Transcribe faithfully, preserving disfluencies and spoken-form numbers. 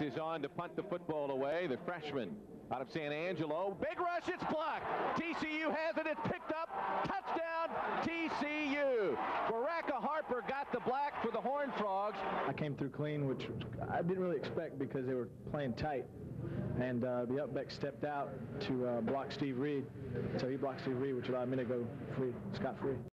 is on to punt the football away. The freshman out of San Angelo. Big rush, it's blocked. T C U has it, it's picked up. Touchdown, T C U. Baraka Harper got the black for the Horned Frogs. I came through clean, which I didn't really expect because they were playing tight. And uh, the up back stepped out to uh, block Steve Reed. So he blocked Steve Reed, which allowed me to go free, scot-free.